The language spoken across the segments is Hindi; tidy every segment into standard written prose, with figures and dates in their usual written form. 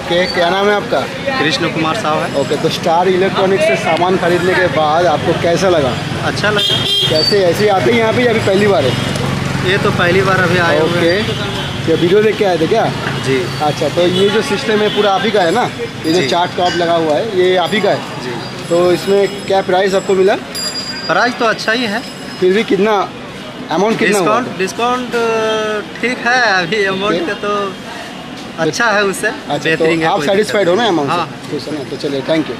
ओके, क्या नाम है आपका? कृष्ण कुमार साहब है। ओके, तो स्टार इलेक्ट्रॉनिक्स से सामान खरीदने के बाद आपको कैसा लगा? अच्छा लगा। कैसे ऐसे आते हैं यहाँ पे या अभी पहली बार है? ये तो पहली बार अभी आए हुए हैं। ये वीडियो देख के आए थे क्या? जी। अच्छा, तो ये जो सिस्टम है पूरा आप ही का है ना? ये जो चार्ट टॉप लगा हुआ है ये आप ही का है? जी। तो इसमें क्या प्राइस आपको मिला? प्राइस तो अच्छा ही है। फिर भी कितना अमाउंट कितना हुआ? डिस्काउंट ठीक है अभी अमाउंट का तो अच्छा है उससे। अच्छा, तो आप सेटिस्फाइड हो ना अमाउंट हाँ। से? ठीक है ना, तो चलिए thank you.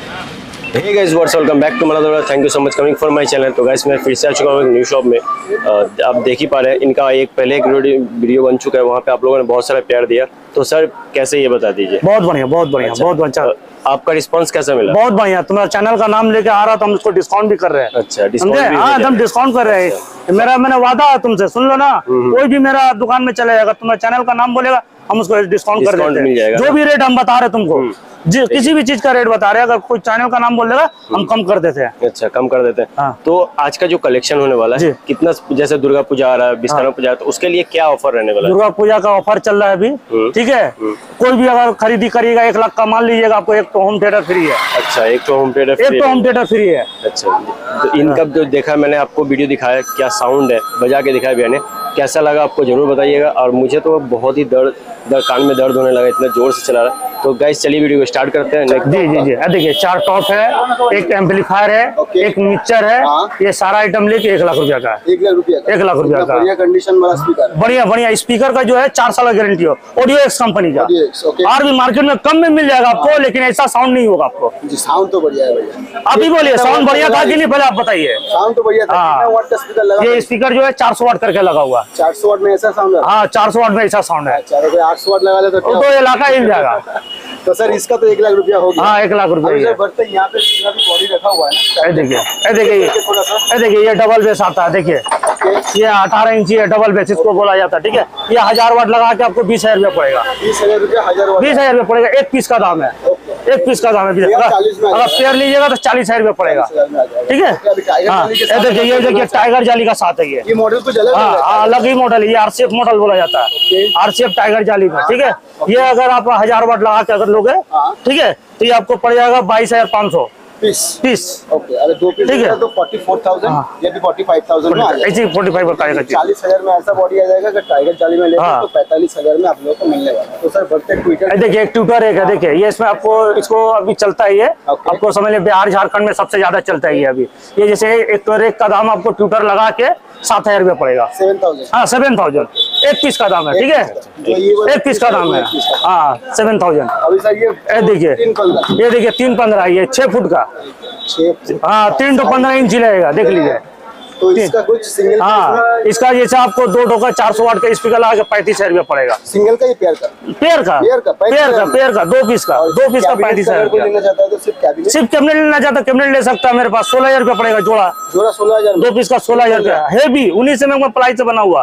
Hey guys, what's welcome back to my thank you so much coming for my channel. तो गाइस मैं फिर से आ चुका हूँ एक न्यू शॉप में। आप देख ही पा रहे हैं इनका पहले एक वीडियो बन चुका है, वहाँ पे आप लोगों ने बहुत सारा प्यार दिया। तो सर कैसे ये बता दीजिए। बहुत बढ़िया अच्छा, बहुत अच्छा। आपका रिस्पांस कैसा मिला? बहुत बढ़िया, तुम्हारा चैनल का नाम लेके आ रहा तो हम उसको डिस्काउंट भी कर रहे हैं। अच्छा, डिस्काउंट भी? हाँ, हम डिस्काउंट कर रहे हैं। मैंने वादा है तुमसे, सुन लो ना, कोई भी मेरा दुकान में चला जाएगा तुम्हारा चैनल का नाम बोलेगा हम उसको डिस्काउंट कर देते मिल जाएगा। हैं। जो भी रेट हम बता रहे तुमको, किसी भी चीज का रेट बता रहे हैं, अगर कोई चैनल का नाम बोल देगा हम कम कर देते हैं। अच्छा, कम कर देते हैं। हाँ। तो आज का जो कलेक्शन होने वाला है कितना, जैसे दुर्गा पूजा आ रहा है, विश्वकर्मा पूजा, तो उसके लिए क्या ऑफर रहने वाला है? दुर्गा पूजा का ऑफर चल रहा है अभी, ठीक है। कोई भी अगर खरीदी करिएगा 1 लाख का मान लीजिएगा, आपको एक तो होम थिएटर फ्री है। अच्छा, एक तो होम थिएटर फ्री है। अच्छा, तो इनका जो देखा मैंने आपको वीडियो दिखाया, क्या साउंड है, बजा के दिखाया भैया ने, कैसा लगा आपको जरूर बताइएगा। और मुझे तो बहुत ही कान में दर्द होने लगा, इतना जोर से चला रहा। तो गाइस चलिए वीडियो को स्टार्ट करते हैं। जी जी जी, देखिए 4 टॉप है, एक एम्पलीफायर है, एक मिक्सचर है। ये सारा आइटम लेके 1 लाख रुपया का है। 1 लाख रुपया का? 1 लाख रुपया का बढ़िया कंडीशन वाला स्पीकर, बढ़िया स्पीकर का जो है 4 साल का गारंटी हो, ऑडियो एक्स कंपनी का। और भी मार्केट में कम में मिल जाएगा आपको, लेकिन ऐसा साउंड नहीं होगा आपको। जी, साउंड तो बढ़िया है भैया। आप ही बोलिए साउंड बढ़िया था कि नहीं, पहले आप बताइए। साउंड तो बढ़िया था। कितना वाट का स्पीकर लगा? ये स्पीकर जो है 400 वाट करके लगा हुआ। 400 वाट में ऐसा साउंड है? हाँ, 400 वाट में ऐसा साउंड है। 800 वाट लगा ले तो इलाका हिल जाएगा। तो सर इसका तो 1 लाख रुपया हो गया। हाँ, 1 लाख रुपया। बढ़ते यहाँ पे बॉडी रखा हुआ है ना? देखिए ये डबल बेस आता है। देखिए ये 18 इंची है, डबल बेस इसको बोला जाता है, ठीक है। ये 1000 वाट लगा के आपको 20,000 रुपया पड़ेगा। 20,000 रुपया? 20,000 रुपया पड़ेगा। एक पीस का दाम है, एक पीस का दाम है। अगर पेयर लीजिएगा तो 40,000 रुपया पड़ेगा, ठीक है। हाँ, ये देखिए टाइगर जाली का साथ है। ये मॉडल कुछ अलग ही मॉडल है, ये आरसीएफ मॉडल बोला जाता है, आरसीएफ टाइगर जाली में, ठीक है। ये अगर आप 1000 वाट लगा के अगर लोगे, ठीक है, तो ये आपको पड़ जाएगा 22,500 पीस। ओके, अगर 2 पीस ठीक है तो 44,000 या 45,000 में आ जाएगा। ऐसे 45 का 40,000 में ऐसा बॉडी आ जाएगा। अगर टाइगर जाली में लेते तो 45,000 में आप लोगों को मिलने वाला है। तो सर बढ़ते ट्विटर देखिए एक ट्यूटर एक है। देखिए ये इसमें आपको इसको अभी चलता है, ये आपको समझ लिया बिहार झारखंड में सबसे ज्यादा चलता है ये अभी। ये जैसे एक ट्यूटर एक का दाम आपको ट्यूटर लगा के 7,000 रुपया पड़ेगा। 7,000? हाँ, 7,000 एक पीस का दाम है, ठीक है। एक पीस का दाम है, हाँ 7,000। अभी सर ये देखिए 315, ये 6 फुट का, हाँ 3 to 15 इंच लगेगा, देख लीजिए। तो इसका कुछ सिंगल? हाँ, इसका जैसे आपको 2 टोका 400 वाट का स्पीकर लगा के 35,000 रुपया पड़ेगा। सिंगल का? पेयर का? पेयर का 2 पीस का 35,000 रुपया। सिर्फ कैबिनेट लेना चाहता कैबिनेट ले सकता है मेरे पास। 16,000 रुपया पड़ेगा जोड़ा 16,000? 2 पीस का 16,000 रुपया। हेवी 19 mm का प्लाई से बना हुआ,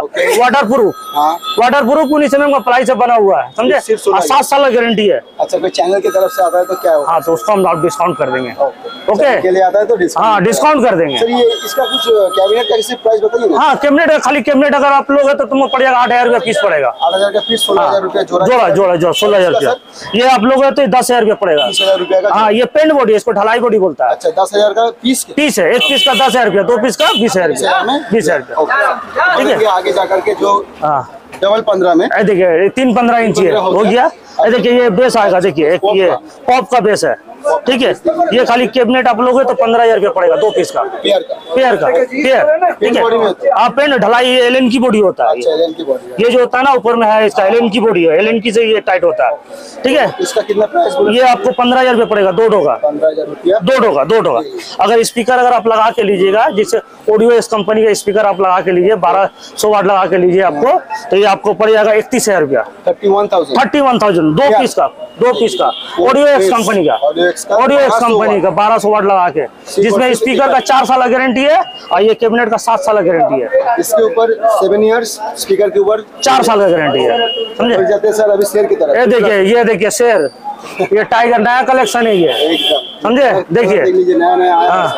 वाटर प्रूफ 19 mm का प्लाई से बना हुआ है, समझे। 7 साल का गारंटी है। अच्छा, कोई चैनल की तरफ से आता है तो क्या होगा? हाँ, तो उसको हम डिस्काउंट कर देंगे। ओके, के लिए आता है तो हाँ डिस्काउंट कर देंगे। सर ये इसका कुछ कैबिनेट का किसी प्राइस बताइए ना। हाँ, कैबिनेट खाली कैबिनेट अगर आप लोग है तो तुमको पड़ेगा 8,000 रुपया पीस पड़ेगा। 8,000 का पीस, 16,000 रुपया जोड़ा 16,000 रुपया। ये आप लोग है तो 10,000 रुपया पड़ेगा। 10,000 रुपया का? हाँ, ये पेंट बॉडी है, इसको ढलाई बॉडी बोलता है। अच्छा, 10,000 का पीस है। एक पीस का 10,000 रुपया, 2 पीस का 20,000 रुपया, 20,000 रुपया, ठीक है। आगे जाकर के जो हाँ डबल 15 में देखिए 3-15 इंची है, हो गया। देखिए ये बेस आएगा, देखिए एक ये पॉप का बेस है, ठीक है। ये खाली कैबिनेट आप लोगे तो 15,000 रुपया पड़ेगा 2 पीस का, पेयर, ठीक है। आप पेन ढलाई एलन की बॉडी होता है। ये जो होता है ना ऊपर में है, इसका एलन की बॉडी है, एलन की से ये टाइट होता है, ठीक है। इसका कितना प्राइस? ये आपको 15,000 रुपया पड़ेगा, 2 डोगा। 15,000 रुपया? 2 डोगा। अगर स्पीकर अगर आप लगा के लीजिएगा, जैसे ऑडियो इस कंपनी का स्पीकर आप लगा के लीजिए, 1200 वाट लगा के लीजिए आपको, तो ये आपको पड़ जाएगा 31,000 रुपया। 31,000 2 पीस का ऑडियो एक्स कंपनी का, 1200 वाट लगा के, जिसमें स्पीकर का 4 साल गारंटी है और ये कैबिनेट का 7 साल गारंटी है। इसके ऊपर 7 इयर्स, स्पीकर के ऊपर 4 साल का गारंटी है, समझे। जाते सर अभी शेर की तरफ, ये देखिए शेर, ये टाइगर नया कलेक्शन है ये, समझे। देखिए नया आया।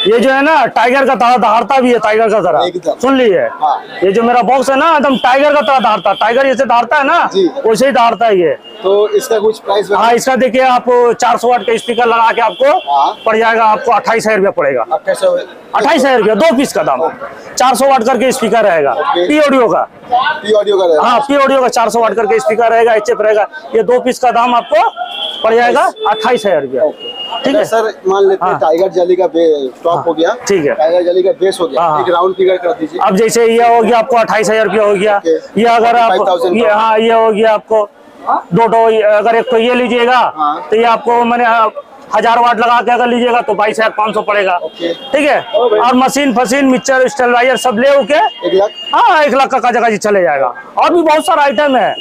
ये जो है ना टाइगर का तरह दहाड़ता भी है, टाइगर का तरह। एकदम। सुन लीजिए, हाँ। ये जो मेरा बॉक्स है ना एकदम टाइगर का तरह दहाड़ता, टाइगर जैसे दहाड़ता है ना जी। वैसे ही दहाड़ता है ये। तो इसका कुछ प्राइस? हाँ, इसका देखिए आप 400 वाट का स्पीकर लगा के आपको हाँ। पड़ जाएगा, आपको 28,000 रुपया पड़ेगा। 28,000 रुपया 2 पीस का दाम। 400 वाट करके स्पीकर रहेगा, पी ऑडियो का। पी ऑडियो का रहेगा? हाँ, पी ऑडियो का 400 वाट करके स्पीकर रहेगा, एचएफ रहेगा। ये 2 पीस का दाम आपको पड़ जाएगा 28,000 रुपया। ठीक है सर, मान लेते हैं हाँ। टाइगर जेली का टॉप हो गया, ठीक है। टाइगर जेली का बेस हो गया, हाँ। एक राउंड फिगर कर दीजिए। अब जैसे ये हो गया आपको 28,000 रुपया हो गया। ये अगर आप 45,000 ये, हाँ, ये हो गया आपको 2 अगर एक तो ये लीजिएगा हाँ। तो ये आपको मैंने 1000 वाट लगा के अगर लीजिएगा तो 22,500 पड़ेगा। ठीक है। और मशीन फसीन मिक्सर स्टेबलाइजर सब ले के 1 लाख? हाँ, 1 लाख का जगह चले जाएगा। और भी बहुत सारा आइटम है।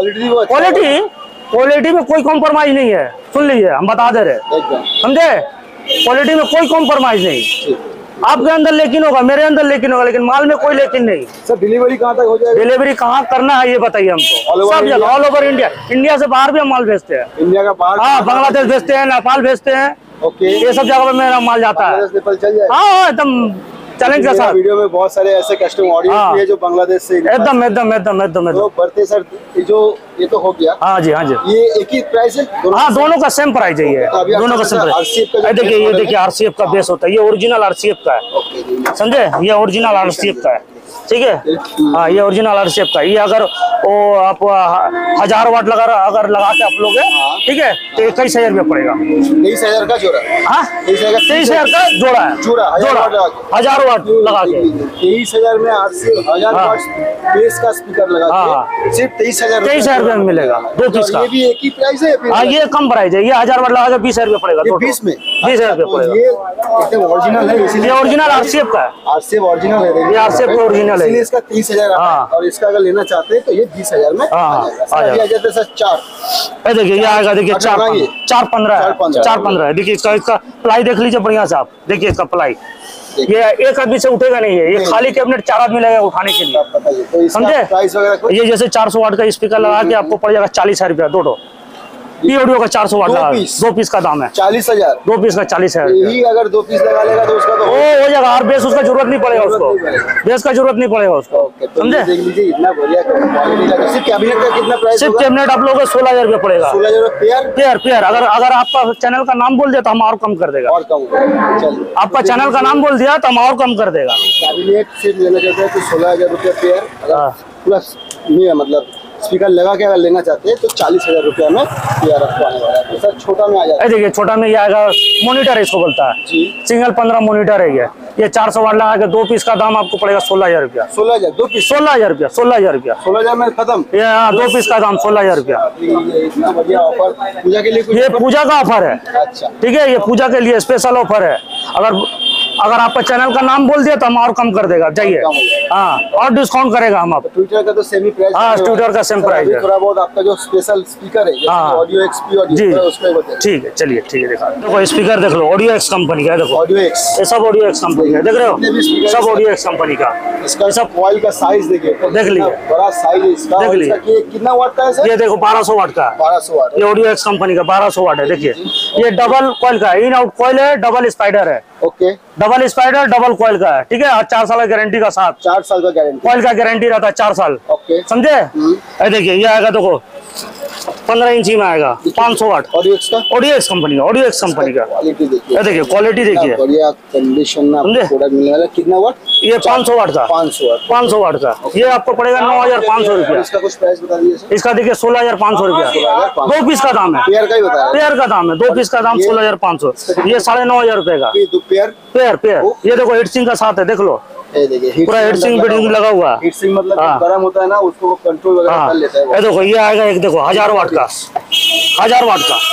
क्वालिटी में कोई कॉम्प्रोमाइज नहीं है। सुन लीजिए, हम बता दे रहे, समझे? क्वालिटी में कोई कॉम्प्रोमाइज नहीं। आपके अंदर लेकिन होगा, मेरे अंदर लेकिन होगा, लेकिन माल में कोई लेकिन नहीं। सर डिलीवरी कहाँ तक हो जाएगी? डिलीवरी कहाँ करना है ये बताइए हमको। सब जगह, ऑल ओवर इंडिया। इंडिया से बाहर भी हम माल भेजते हैं। इंडिया का बाहर? हाँ, बांग्लादेश भेजते हैं, नेपाल भेजते हैं। ओके। ये सब जगह पे मेरा माल जाता है। नेपाल चल जाएगा? हाँ, एकदम चैलेंज के साथ। वीडियो में बहुत सारे ऐसे कस्टमर ऑडियंस हाँ। भी है जो बांग्लादेश से एकदम। तो बढ़ते सर, ये तो हो गया। हाँ जी, हाँ जी। ये एक ही प्राइस है? हाँ, दोनों का सेम प्राइस है ये। अभी आप दोनों का सेम RCF का प्राइस। जो देखिए, ये base देखिए RCF का बेस होता है। ये ओरिजिनल RCF का है, ओके। समझे? ये ओरिजिनल RCF का है। ठीक है। हाँ, ये ओरिजिनल RCF का। ये अगर वो आप 1000 वाट अगर लगा के आप लोगे, ठीक है, तो 21,000 रुपया पड़ेगा। 23,000 का जोड़ा? हाँ, 23,000 का जोड़ा है। जोड़ा 1000 वाट लगा के 23,000 में 1000 हाँ। वाट बेस का स्पीकर लगा हाँ। के सिर्फ 23,000 रुपया में मिलेगा, 2 पीस का। ये भी एक ही प्राइस है? हाँ, ये कम प्राइस है। ये 1000 वाट लगा के 20,000 रुपया पड़ेगा। 20 में 20,000 रुपया पड़ेगा। ये एकदम ओरिजिनल है, इसीलिए ये ओरिजिनल RCF का है। RCF ओरिजिनल है। ये RCF ओरिजिनल है। इसलिए इसका 30,000 हाँ। और इसका अगर लेना चाहते हैं तो ये 20,000 में हाँ, आ जाएगा। आ जाएगा। आ जाते सर 4। देखिए, ये आएगा, देखिए 4-15 है। 4-15 है। देखिए, इसका प्लाई देख लीजिए बढ़िया से आप। देखिए इसका प्लाई, ये एक आदमी से उठेगा नहीं है। ये खाली कैबिनेट 4 आदमी लगेगा उठाने के लिए, तो इसका समझे? प्राइस वगैरह ये जैसे 400 वाट का स्पीकर लगा के आपको पड़ जाएगा 40,000 रुपया। दो पी ऑडियो का 400 वाट लगा, 2 पीस का दाम है। 40,000? 2 पीस का 40,000 यही अगर 2 पीस लगा लेगा तो उसका तो हो जाएगा। और बेस उसका जरूरत नहीं पड़ेगा उसको, बेस का जरूरत नहीं पड़ेगा उसको, समझे? देख लीजिए इतना बढ़िया क्वालिटी का। सिर्फ कैबिनेट का कितना प्राइस? सिर्फ कैबिनेट आप लोगों को 16,000 रुपया पड़ेगा। 16,000 पेयर। अगर आपका चैनल का नाम बोल दिया तो हम और कम कर देगा। और कम? चलिए, आपका चैनल का नाम बोल दिया तो हम और कम कर देगा। कैबिनेट सिर्फ लेना चाहते हैं तो 16,000 रुपया पेयर। हाँ। प्लस मतलब स्पीकर लगा के अगर लेना चाहते हैं तो 40,000 रुपया में पेयर आपको आने वाला है। तो सर छोटा में आ जाता है? देखिए, छोटा में ये आएगा, मॉनिटर इसको बोलता है जी। सिंगल 15 मॉनिटर है ये 400 वाट लगा के 2 पीस का दाम आपको पड़ेगा 16,000 रुपया। 16,000 2 पीस? 16,000 रुपया। 16,000 में खत्म? ये 2 पीस का दाम 16,000 रुपया। इतना बढ़िया ऑफर पूजा के लिए कुछ? ये पूजा का ऑफर है। अच्छा, ठीक है, ये पूजा के लिए स्पेशल ऑफर है। अगर आपका चैनल का नाम बोल दिया तो हम और कम कर देगा, जाइए। हाँ, और डिस्काउंट करेगा हम आप। ट्विटर का तो सेम ही प्राइस? हाँ, ट्विटर का सेम प्राइस है। थोड़ा बहुत आपका जो स्पेशल स्पीकर है हाँ। ऑडियो एक्स पी जी, ऑडियो, उसका बताइए। ठीक है, चलिए, ठीक है। देखो स्पीकर देख लो, ऑडियो एक्स कंपनी का है। देखो ऑडियो एक्स, ये सब ऑडियो एक्स कंपनी का, देख रहे हो? सब ऑडियो एक्स कंपनी का। इसका सब ऑयल का साइज देखिए, देख लीजिए, बड़ा साइज है इसका। देख लीजिए। इसका कितना वाट का है सर? ये देखो 1200 वाट का, 1200 वाट। ये ऑडियो एक्स कंपनी का 1200 वाट है। देखिए, ये डबल कॉइल का है, इन आउट कॉइल है, डबल स्पाइडर है। Okay, double spider double coil का है। ठीक है, और 4 साल की गारंटी का साथ। 4 साल का गारंटी, कॉइल का गारंटी रहता है 4 साल। ओके, समझे? ये देखिए, ये आएगा देखो 15 इंची में आएगा, 500 वाट। ऑडियो एक्स का, ऑडियो एक्स कंपनी का, ऑडियो एक्स कंपनी का। क्वालिटी देखिए, ये देखिए क्वालिटी देखिए, बढ़िया कंडीशन में समझे? आपको प्रोडक्ट मिलने वाला है। कितना वाट? ये 500 वाट का, 500 वाट। 500 वाट का। ये आपको पड़ेगा 9,500 रुपया। इसका कुछ प्राइस बता दीजिए सर। इसका देखिए 16,500 रुपया। 2 पीस का दाम है, पेयर का ही बता रहे पेयर का दाम है। 2 पीस का दाम 16,500। ये 9,500 रुपए का हैं? 2 पेयर पेयर। ये देखो हीटसिंग का साथ है, देख लो, ये देखिए पूरा हीटसिंग बिल्डिंग लगा हुआ है। हीट सिंक मतलब हाँ। गर्म होता है ना, उसको वो कंट्रोल वगैरह हाँ, कर लेता है वो। ये देखो, ये आएगा एक, देखो 1000 वाट का, 1000 वाट का।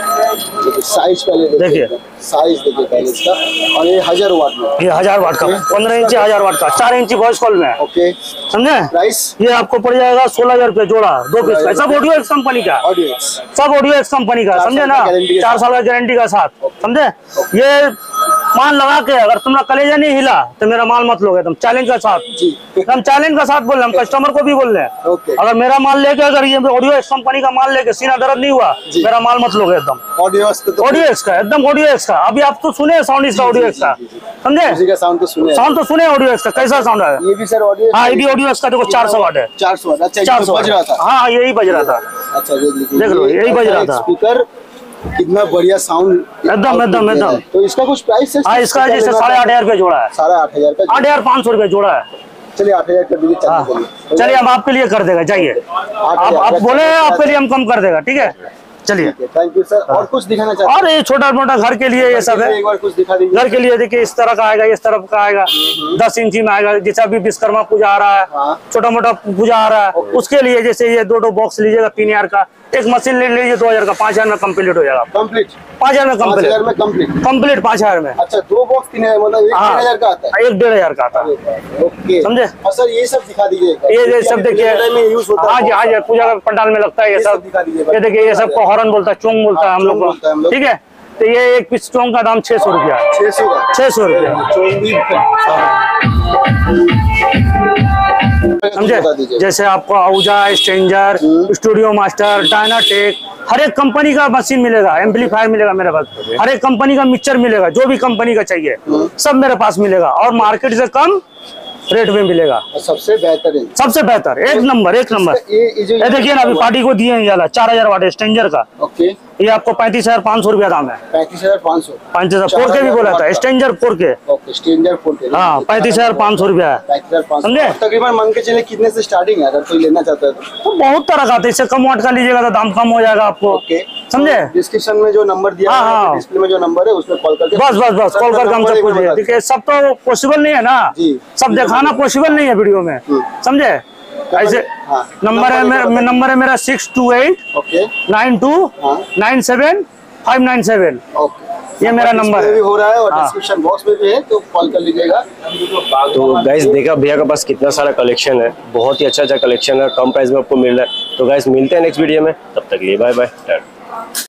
साइज पहले देखिए, साइज देखिए पहले इसका। और ये 1000 वाट में, ये 1000 वाट का, 15 इंची 1000 वाट का, 4 इंची वॉइस कॉल में। ओके, समझे? प्राइस ये आपको पड़ जाएगा 16,000 रुपए जोड़ा, 2 पीस का। सब ऑडियो एक्स कंपनी का, ऑडियो एक्स, सब ऑडियो एक्स कंपनी का, समझे ना? 4 साल का गारंटी का साथ, समझे? ये माल लगा के अगर तुम्हारा कलेजा नहीं हिला तो मेरा माल मत लोगे, तुम चैलेंज का साथ जी हम चैलेंज का साथ बोल रहे हैं, हम कस्टमर को भी बोल रहे हैं। ओके। अगर मेरा माल लेके, अगर ये ऑडियो एक्स कंपनी का माल लेके सीना दर्द नहीं हुआ, मेरा माल मत लोगे एकदम। ऑडियो एक्स का एकदम ऑडियो एक्स का, अभी आप तो सुने साउंड इसका ऑडियो एक्स का, समझे? उसी का साउंड तो सुने, साउंड तो सुने ऑडियो एक्स का, कैसा साउंड है ये भी सर ऑडियो। हाँ, ये भी ऑडियो एक्स का, देखो 400 वाट है। 400 वाट, अच्छा 400 बज रहा था। हाँ, यही बज रहा था। अच्छा देख लो, यही बज रहा था। स्पीकर कितना बढ़िया साउंड, एकदम। तो इसका कुछ प्राइस है? हाँ, इसका जैसे 8,500 रुपये जोड़ा है। 8,500 का, 8,500 रुपये जोड़ा है। चलिए 8,000 कर दीजिए। चलिए हम आपके लिए कर देगा, जाइए आप बोले आपके लिए हम कम कर देगा, ठीक है? चलिए, थैंक यू सर। और कुछ दिखाना चाहते हैं? और ये छोटा मोटा घर के लिए ये सब है, एक बार कुछ दिखा दीजिए। घर के लिए देखिए, इस तरह का आएगा, इस तरफ का आएगा, 10 इंची में आएगा। जैसे अभी विश्वकर्मा पूजा आ रहा है, छोटा मोटा पूजा आ रहा है, उसके लिए जैसे ये 2 बॉक्स लीजिएगा 3,000 का, एक मशीन ले लीजिए 2,000 का, 5,000 में कंप्लीट हो जाएगा। कंप्लीट 5,000 में 5,000 में कंप्लीट 5,000 में। अच्छा, 2 बॉक्स 3,000 मतलब 1,500 का आता है। 1,500 का आता है, ओके, समझे? और सर ये सब दिखा दीजिए। ये सब देखिए, यूज होता है। हाँ जी, पूजा का पंडाल में लगता है ये सब। दिखा दीजिए। ये देखिए, ये सब को हॉर्न बोलता है, चोंग बोलता है हम लोग को, ठीक है? तो ये एक पीस चोंग का दाम 600 रुपया है। 600 रुपया, समझे? जैसे आपको आउजा, स्ट्रेंजर, स्टूडियो मास्टर, डायनाटेक, हर एक कंपनी का मशीन मिलेगा, एम्पलीफायर मिलेगा मेरे पास, हर एक कंपनी का मिक्सचर मिलेगा, जो भी कंपनी का चाहिए सब मेरे पास मिलेगा, और मार्केट से कम रेट में मिलेगा। सबसे बेहतरीन, सबसे बेहतर, एक नंबर। ये देखिए ना, अभी पार्टी को दिए ये 4,000 वाट स्ट्रेंजर का। ओके, ये आपको 35,500 रुपया दाम है। 35,500 4K भी बोला था, stranger 4K। Okay, stranger 4K। हाँ, 35,500 रुपया है, 35,500 समझे? तकरीबन मान के चले कितने से स्टार्टिंग है, अगर कोई लेना चाहता है तो बहुत तरह का आता है, इससे कम वाट का लीजिएगा तो दाम कम हो जाएगा आपको, ओके, समझे? डिस्क्रिप्शन में जो नंबर दिया है, डिस्प्ले में जो नंबर है उसमें कॉल करके बस कॉल करके हमसे पूछ लीजिए। देखिए, सब तो पॉसिबल नहीं है ना, सब दिखाना पॉसिबल नहीं है वीडियो में, समझे? ऐसे नंबर है मेरा 628 ओके, ये मेरा नंबर है। भी हो रहा है और डिस्क्रिप्शन बॉक्स में भी है, तो कॉल कर लीजिएगा। तो गाइस देखा भैया के पास कितना सारा कलेक्शन है, बहुत ही अच्छा कलेक्शन है, कम प्राइस में आपको मिल रहा है। तो गाइस मिलते हैं नेक्स्ट वीडियो में, तब तक लिए बाय बाय।